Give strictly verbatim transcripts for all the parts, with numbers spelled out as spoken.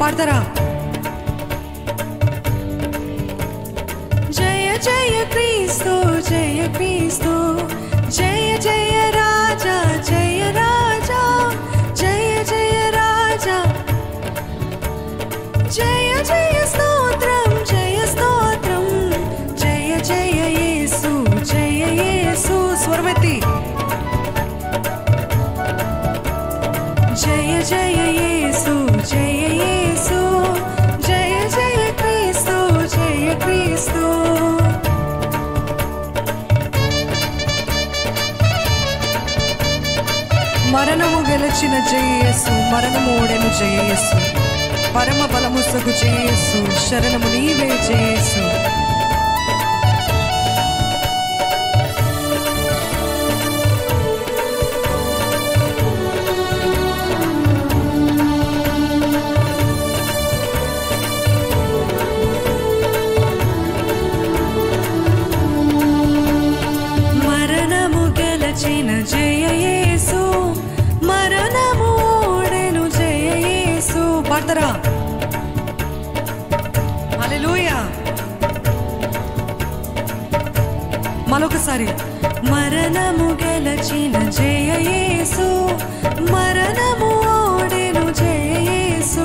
పాడతారా? జయ జయ క్రీస్తు జయ క్రీస్తు జయ జయ రాజా జయ రాజా జయ జయ రాజా జయ జయ స్తోత్రం జయ స్తోత్రం జయ జయ యేసు జయ యేసు స్వరమెత్తి జయ జయ యేసు జయ యేసు జయ జయ క్రీస్తు జయ క్రీస్తు. మరణము గెలిచిన జయ యేసు మరణము ఓడెను జయ యేసు పరమ బలము సగు జయ యేసు శరణము నీవే జయ యేసు. మరణము గెలిచిన జయ యేసు మరణము ఓడెను జయ యేసు. పాడతారా? హల్లెలూయా. మరొకసారి మరణము గెలిచిన జయ యేసు మరణము ఓడెను జయ యేసు.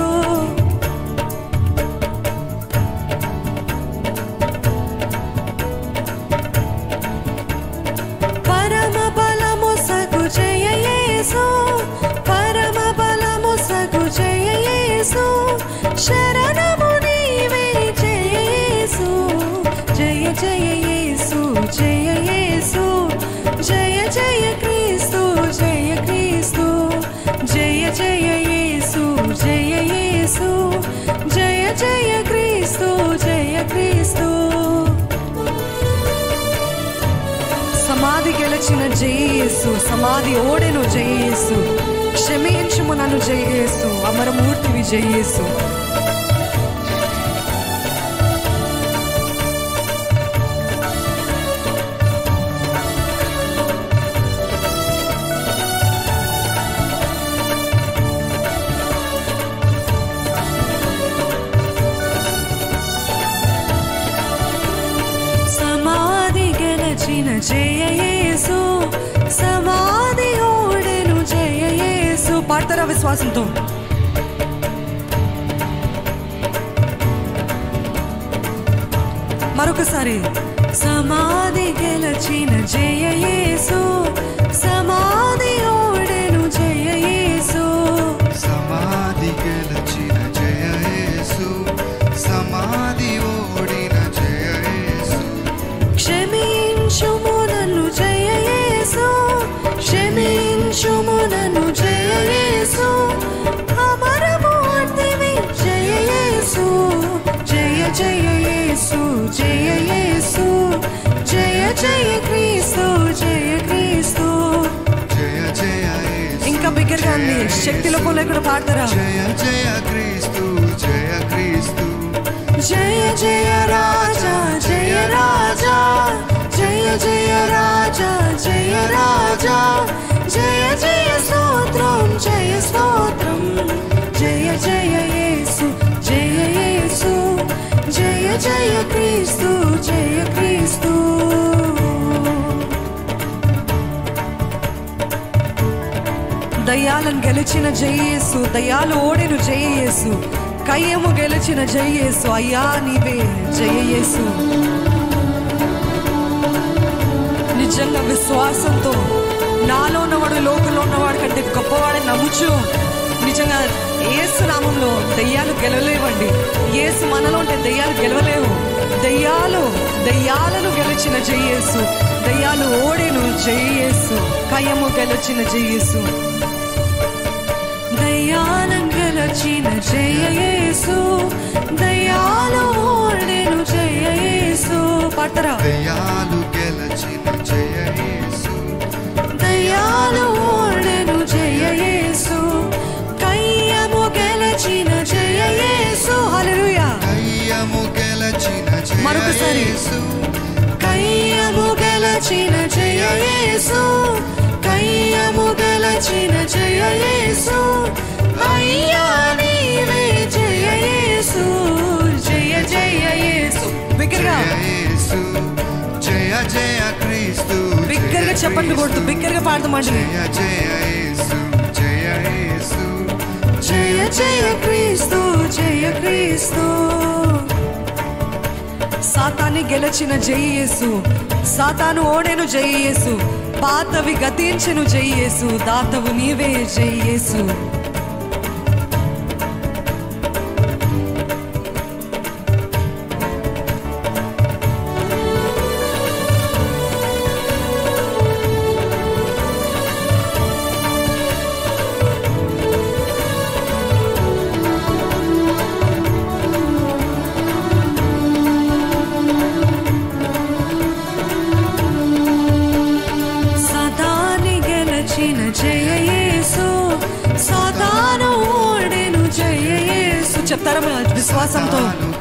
పరమ బలము సగు జయ యేసు పరమ బలము సగు జయ యేసు శరణము నీవే జయ యేసు జయ జయ యేసు జయ యేసు జయ జయ క్రీస్తు జయ క్రీస్తు జయ జయ యేసు జయ యేసు జయ జయ క్రీస్తు జయ క్రీస్తు. సమాధి గెలిచిన జయ యేసు సమాధి ఓడెను జయ యేసు క్షమించుము నన్ను జయ యేసు అమరమూర్తివి జయ యేసు. సమాధి గెలిచిన జయ యేసు సమాధి ఓడెను జయ యేసు. పాడతారా విశ్వాసంతో? మరొకసారి సమాధి గెలిచిన జయ యేసు సమాధి ఓడెను జయ యేసు. సమాధి గెలిచిన జయ యేసు సమాధి ఓడిన జయ యేసు. క్షమించుము నన్ను జయ యేసు క్షమించుము నన్ను జయ యేసు అమరమూర్తివి జయ యేసు జయ జయ యేసు జయ యేసు జయ జయ క్రీస్తు జయ క్రీస్తు. జయ జయ యేసు ఇంకా బిగ్గరగా అండి శక్తిలో పోలేకుండా పాడతారా? జయ జయ క్రీస్తు జయ క్రీస్తు జయ జయ రాజా జయ రాజా జయ జయ రాజా జయ రాజా జయ జయ స్తోత్రం జయ స్తోత్రం జయ జయ యేసు జయ యేసు జయ జయ క్రీస్తు జయ క్రీస్తు. దయ్యాలను గెలిచిన జయ యేసు దయ్యాలు ఓడెను జయ యేసు కయ్యము గెలిచిన జయ యేసు అయ్యా నీవే జయ యేసు. నిజంగా విశ్వాసంతో నాలో ఉన్నవాడు లోకంలో ఉన్నవాడు కంటే గొప్పవాడని నమ్ముచు నిజంగా యేసు నామంలో దయ్యాలు గెలవలేవండి. యేసు మనలో ఉంటే దయ్యాలు గెలవలేవు. దయ్యాలు దయ్యాలను గెలిచిన జయ యేసు దయ్యాలు ఓడెను జయ యేసు కయ్యము గెలిచిన జయ యేసు. దయ్యాలను గెలిచిన జయ యేసు దయ్యాలు ఓడెను జయ యేసు. పాడతారా? దయ్యాలు గెలిచిన జయ యేసు దయ్యాలు ఓడెను జయ యేసు కయ్యము గెలిచిన జయ యేసు. హల్లెలూయా. కయ్యము గెలిచిన జయ మరొకసారి యేసు కయ్యము గెలిచిన జయ యేసు కయ్యము గెలిచిన జయ యేసు అయ్యా నీవే జయ జయ క్రీస్తు బిగ్గరగా చెప్పండి కొడుతూ బిగ్గరగా పాడదామండి. జయ జయ యేసు జయ యేసు జయ జయ క్రీస్తు జయ క్రీస్తు. సాతాన్ని గెలిచిన జయ యేసు, సాతాను ఓడెను జయ యేసు, పాతవి గతించెను జయ యేసు, దాతవు నీవే జయ యేసు. చెప్తారా విశ్వాసంతో?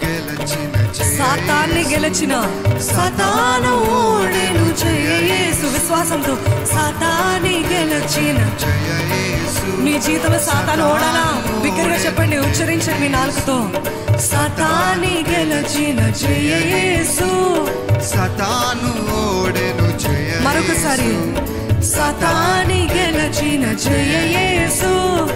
సాతాన్ని గెలిచిన సాతాను ఓడెను జయ యేసు. విశ్వాసంతో సాతాన్ని గెలిచిన జయ యేసు. మీ జీవితంలో సాతాను ఓడాలా? బిగ్గరగా చెప్పండి, ఉచ్చరించండి మీ నాలుకతో. సాతాన్ని గెలిచిన జయ యేసు. సాతాను ఓడెను జయ మరొకసారి సాతాన్ని గెలిచిన జయ యేసు,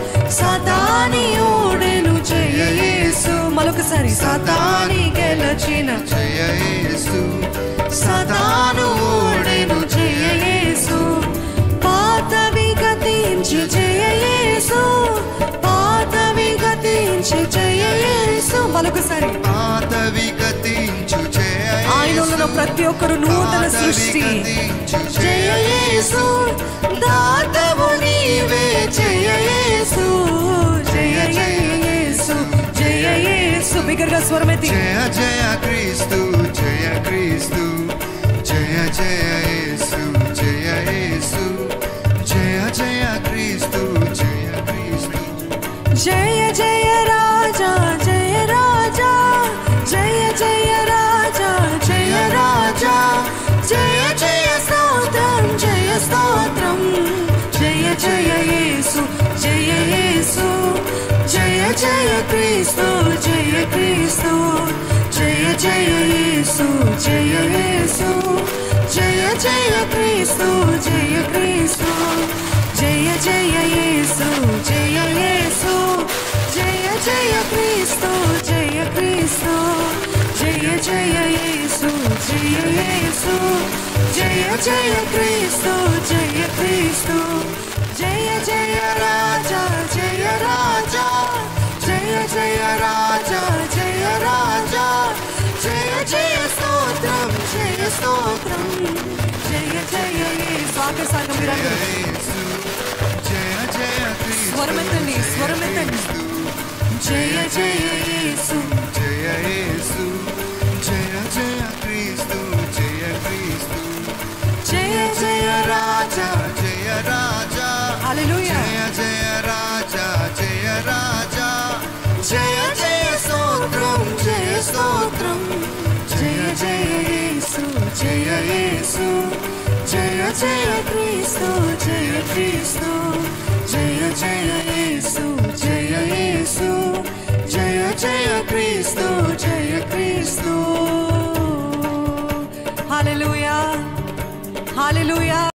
సాతాన్ని ఓడెను జయ యేసు. మరొకసారి సాతాన్ని గెలిచిన జయ యేసు. సాతాను ఓడెను జయ యేసు, పాతవి గతించి జయ యేసు, పాతవి గతించి జయ యేసు. మరొకసారి పాతవి గతించు జయ యేసు. ఆయనలో ప్రతి ఒక్కరు నూతన సృష్టి. జయ యేసు దాతవు నీవే జయ యేసు, జయ జయ యేసు జయ యేసు. బిగ్గరగా స్వరమెత్తి జయ జయ క్రీస్తు జయ క్రీస్తు జయ జయ యేసు జయ యేసు జయ జయ క్రీస్తు జయ క్రీస్తు. జయ జయ రాజా జయ రాజా జయ జయ రాజా జయ రాజా జయ జయ స్తోత్రం జయ స్తోత్రం. జయ జయ యేసు జయ యేసు జయ జయ క్రీస్తు జయ క్రీస్తు. జయ జయ యేసు జయ యేసు జయ జయ క్రీస్తు జయ క్రీస్తు. జయ జయ యేసు జయ యేసు జయ జయ క్రీస్తు జయ క్రీస్తు. జయ జయ యేసు జయ యేసు జయ జయ క్రీస్తు జయ క్రీస్తు. జయ జయ రాజా జయ రాజా జయ జయ రాజా జయ రాజా జయ జయ స్తోత్రం జయ స్తోత్రం. జయ జయ యేసు. ఆకర్షణ మీరందరూ యేసు జయ జయ క్రీస్తు స్వరమెత్తండి స్వరమెత్తండి. జయ జయ యేసు జయ యేసు జయ జయ క్రీస్తు జయ క్రీస్తు. జయ జయ రాజా జయ రాజా హల్లెలూయా. జయ జయ రాజా జయ రాజా జయ జయ స్తోత్రం జయ స్తోత్రం. జయ జయ యేసు జయ యేసు జయ జయ క్రీస్తు జయ క్రీస్తు. జయ జయ యేసు జయ యేసు జయ జయ క్రీస్తు జయ క్రీస్తు. హల్లెలూయా హల్లెలూయా.